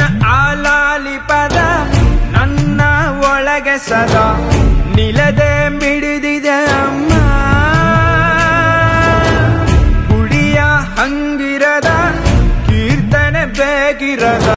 ಆಲಾಲಿ ಪದ ನನ್ನ ಒಳಗೆ ಸದಾ ನಿಲದೆ ಮಿಡಿದಿದೆ ಅಮ್ಮ. ಗುಡಿಯ ಹಂಗಿರದ ಕೀರ್ತನೆ ಬೇಗಿರದ